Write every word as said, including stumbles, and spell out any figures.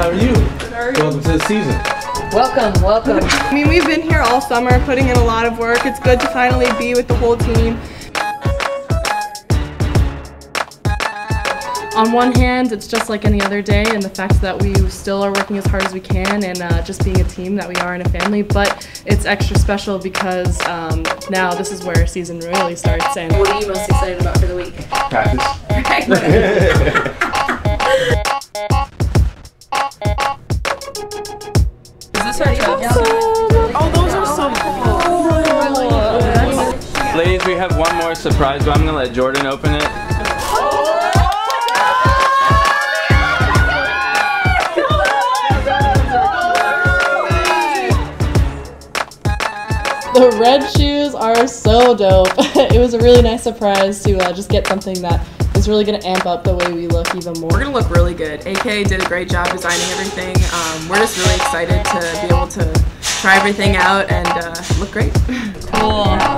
how are you? Welcome to the season. Welcome, welcome. I mean, we've been here all summer putting in a lot of work. It's good to finally be with the whole team. On one hand, it's just like any other day, and the fact that we still are working as hard as we can and uh, just being a team that we are in a family, but it's extra special because um, now this is where our season really starts. And what are you most excited about for the week? Practice. Is this our job? Oh, those are so cool. Ladies, we have one more surprise, but I'm going to let Jordan open it. the red shoes are so dope. It was a really nice surprise to uh, just get something that is really going to amp up the way we look even more. We're going to look really good. A K did a great job designing everything. Um, we're just really excited to be able to try everything out and uh, look great. Cool.